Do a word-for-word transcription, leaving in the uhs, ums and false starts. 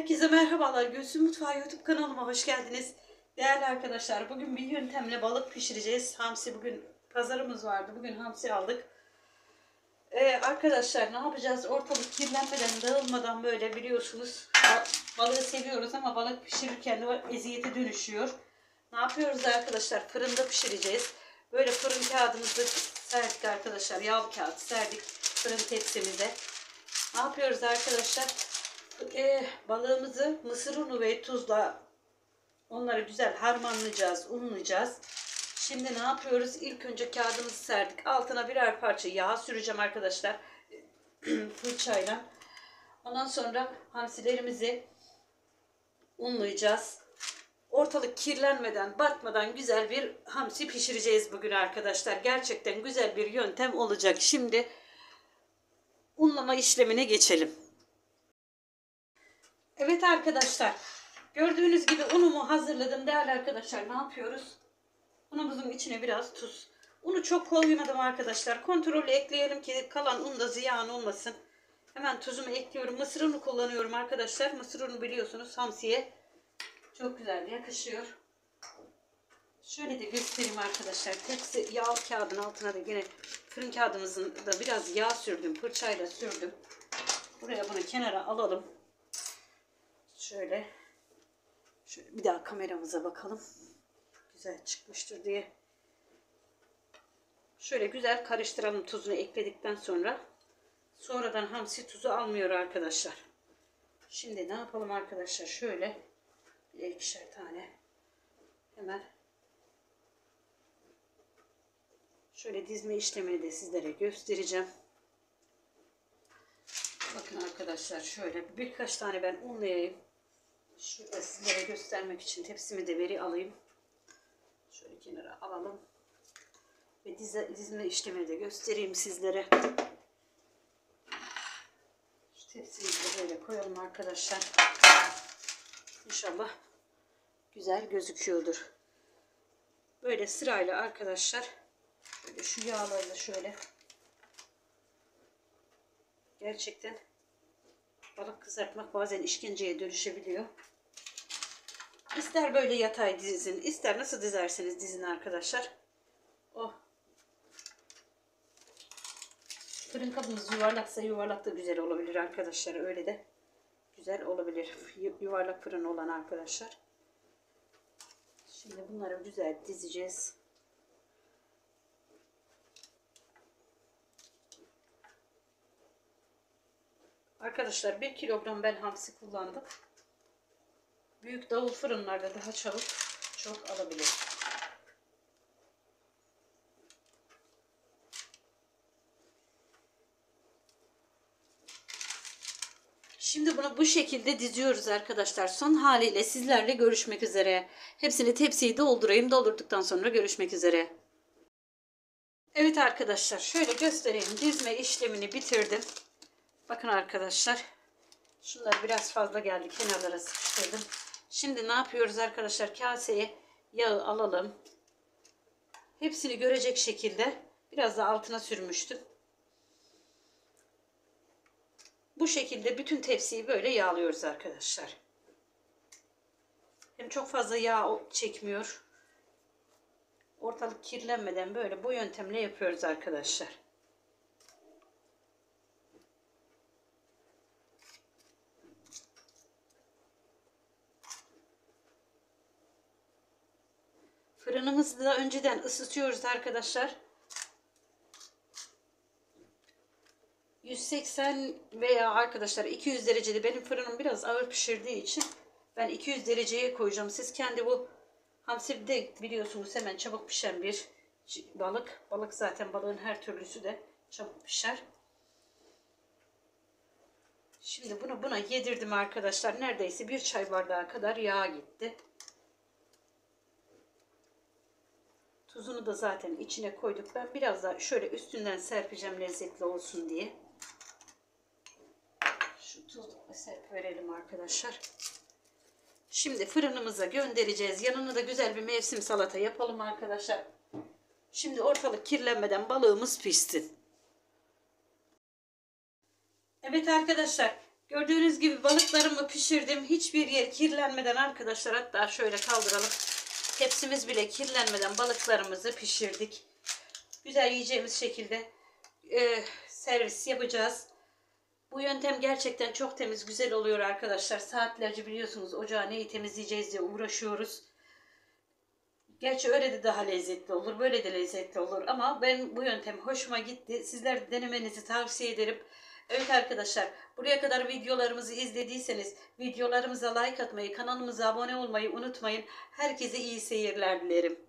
Herkese merhabalar. Gülsüm Mutfağı YouTube kanalıma hoş geldiniz. Değerli arkadaşlar, bugün bir yöntemle balık pişireceğiz. Hamsi, bugün pazarımız vardı. Bugün hamsi aldık. Ee, arkadaşlar ne yapacağız? Ortalık kirlenmeden, dağılmadan böyle biliyorsunuz. Balığı seviyoruz ama balık pişirirken de eziyete dönüşüyor. Ne yapıyoruz arkadaşlar? Fırında pişireceğiz. Böyle fırın kağıdımızı serdik arkadaşlar. Yağlı kağıt serdik fırın tepsimize. Ne yapıyoruz arkadaşlar? E, balığımızı mısır unu ve tuzla onları güzel harmanlayacağız, unlayacağız. Şimdi ne yapıyoruz? İlk önce kağıdımızı serdik. Altına birer parça yağ süreceğim arkadaşlar. Fırçayla. Ondan sonra hamsilerimizi unlayacağız. Ortalık kirlenmeden, batmadan güzel bir hamsi pişireceğiz bugün arkadaşlar. Gerçekten güzel bir yöntem olacak. Şimdi unlama işlemine geçelim. Evet arkadaşlar, gördüğünüz gibi unumu hazırladım. Değerli arkadaşlar, ne yapıyoruz? Unumuzun içine biraz tuz. Unu çok koymadım arkadaşlar. Kontrollü ekleyelim ki kalan un da ziyan olmasın. Hemen tuzumu ekliyorum. Mısır unu kullanıyorum arkadaşlar. Mısır unu biliyorsunuz hamsiye çok güzel yakışıyor. Şöyle de göstereyim arkadaşlar. Tepsi yağlı kağıdın altına da yine fırın kağıdımızın da biraz yağ sürdüm. Fırçayla sürdüm. Buraya bunu kenara alalım. Şöyle, şöyle bir daha kameramıza bakalım. Güzel çıkmıştır diye. Şöyle güzel karıştıralım tuzunu ekledikten sonra. Sonradan hamsi tuzu almıyor arkadaşlar. Şimdi ne yapalım arkadaşlar? Şöyle bir ikişer tane hemen şöyle dizme işlemini de sizlere göstereceğim. Bakın arkadaşlar, şöyle birkaç tane ben unlayayım. Şurada sizlere göstermek için tepsimi de veri alayım. Şöyle kenara alalım. Ve dize, dizme işlemini de göstereyim sizlere. Şu tepsimizi de böyle koyalım arkadaşlar. İnşallah güzel gözüküyordur. Böyle sırayla arkadaşlar. Böyle şu yağları da şöyle. Gerçekten balık kızartmak bazen işkenceye dönüşebiliyor. İster böyle yatay dizin, ister nasıl dizerseniz dizin arkadaşlar. Oh. Fırın kabımız yuvarlaksa yuvarlak da güzel olabilir arkadaşlar. Öyle de güzel olabilir. Yuvarlak fırın olan arkadaşlar. Şimdi bunları güzel dizeceğiz. Arkadaşlar bir kilogram ben hamsi kullandım. Büyük davul fırınlarda daha çabuk çok alabilir. Şimdi bunu bu şekilde diziyoruz arkadaşlar. Son haliyle sizlerle görüşmek üzere. Hepsini tepsiyi doldurayım. Doldurduktan sonra görüşmek üzere. Evet arkadaşlar, şöyle göstereyim. Dizme işlemini bitirdim. Bakın arkadaşlar. Şunlar biraz fazla geldi. Kenarlara sıkıştırdım. Şimdi ne yapıyoruz arkadaşlar? Kaseye yağı alalım. Hepsini görecek şekilde biraz da altına sürmüştüm. Bu şekilde bütün tepsiyi böyle yağlıyoruz arkadaşlar. Hem çok fazla yağ çekmiyor. Ortalık kirlenmeden böyle bu yöntemle yapıyoruz arkadaşlar. Fırınımızı da önceden ısıtıyoruz arkadaşlar. yüz seksen veya arkadaşlar iki yüz derecede, benim fırınım biraz ağır pişirdiği için ben iki yüz dereceye koyacağım. Siz kendi bu hamsi de biliyorsunuz hemen çabuk pişen bir balık. Balık zaten, balığın her türlüsü de çabuk pişer. Şimdi bunu buna yedirdim arkadaşlar. Neredeyse bir çay bardağı kadar yağ gitti. Tuzunu da zaten içine koyduk. Ben biraz daha şöyle üstünden serpeceğim lezzetli olsun diye. Şu tuzu serp verelim arkadaşlar. Şimdi fırınımıza göndereceğiz. Yanına da güzel bir mevsim salata yapalım arkadaşlar. Şimdi ortalık kirlenmeden balığımız pişsin. Evet arkadaşlar, Gördüğünüz gibi balıklarımı pişirdim. Hiçbir yer kirlenmeden arkadaşlar, hatta şöyle kaldıralım. Tepsimiz bile kirlenmeden balıklarımızı pişirdik. Güzel yiyeceğimiz şekilde e, servis yapacağız. Bu yöntem gerçekten çok temiz, güzel oluyor arkadaşlar. Saatlerce biliyorsunuz ocağı neyi temizleyeceğiz diye uğraşıyoruz. Gerçi öyle de daha lezzetli olur, böyle de lezzetli olur. Ama ben bu yöntem hoşuma gitti. Sizler de denemenizi tavsiye ederim. Evet arkadaşlar, buraya kadar videolarımızı izlediyseniz videolarımıza like atmayı, kanalımıza abone olmayı unutmayın. Herkese iyi seyirler dilerim.